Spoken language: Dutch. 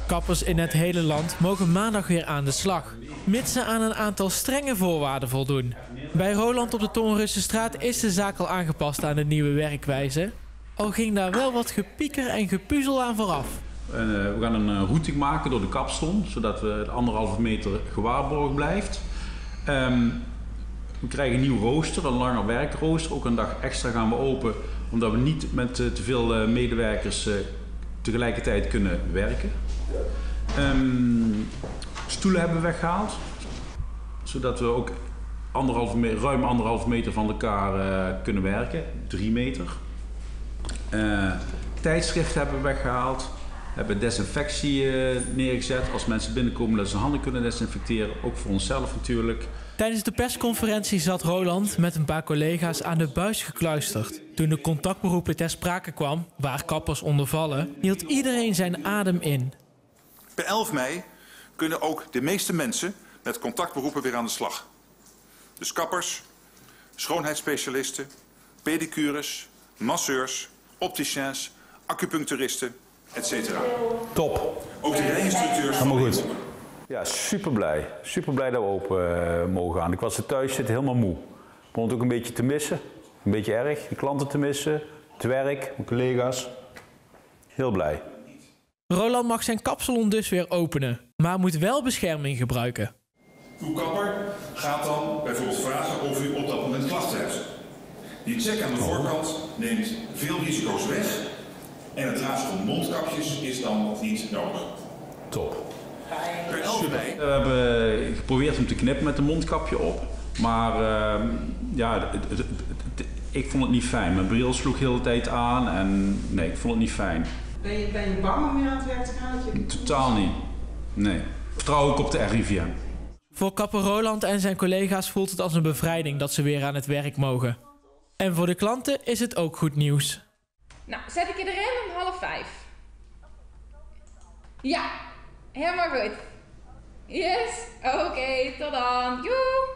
Kappers in het hele land mogen maandag weer aan de slag, mits ze aan een aantal strenge voorwaarden voldoen. Bij Roland op de Toornrussenstraat is de zaak al aangepast aan de nieuwe werkwijze. Al ging daar wel wat gepieker en gepuzzel aan vooraf. We gaan een routing maken door de kapsalon, zodat we de 1,5 meter gewaarborgd blijft. We krijgen een nieuw rooster, een langer werkrooster. Ook een dag extra gaan we open, omdat we niet met te veel medewerkers tegelijkertijd kunnen werken. Stoelen hebben we weggehaald, zodat we ook ruim 1,5 meter van elkaar kunnen werken, 3 meter. Tijdschriften hebben we weggehaald. We hebben desinfectie neergezet. Als mensen binnenkomen dat ze handen kunnen desinfecteren, ook voor onszelf natuurlijk. Tijdens de persconferentie zat Roland met een paar collega's aan de buis gekluisterd. Toen de contactberoepen ter sprake kwam, waar kappers onder vallen, hield iedereen zijn adem in. Per 11 mei kunnen ook de meeste mensen met contactberoepen weer aan de slag. Dus kappers, schoonheidsspecialisten, pedicures, masseurs, opticiens, acupuncturisten, etc. Top. Ook de rijinstructeurs. Helemaal goed. Ja, super blij. Super blij dat we open mogen gaan. Ik was er thuis zitten helemaal moe. Ik begon het ook een beetje te missen. Een beetje erg. De klanten te missen. Het werk, mijn collega's. Heel blij. Roland mag zijn kapsalon dus weer openen, maar moet wel bescherming gebruiken. Uw kapper gaat dan bijvoorbeeld vragen of u op dat moment klachten hebt. Die check aan de voorkant neemt veel risico's weg en het dragen van mondkapjes is dan niet nodig. Top. Per 11 mei. We hebben geprobeerd om te knippen met een mondkapje op, maar ja, ik vond het niet fijn. Mijn bril sloeg heel de tijd aan en nee, ik vond het niet fijn. Ben je bang om weer aan het werk te gaan? Totaal niet. Nee. Vertrouw ik op de RIVM. Voor kapper Roland en zijn collega's voelt het als een bevrijding dat ze weer aan het werk mogen. En voor de klanten is het ook goed nieuws. Nou, zet ik je erin om 4:30. Ja, helemaal goed. Yes, oké, tot dan. Joe!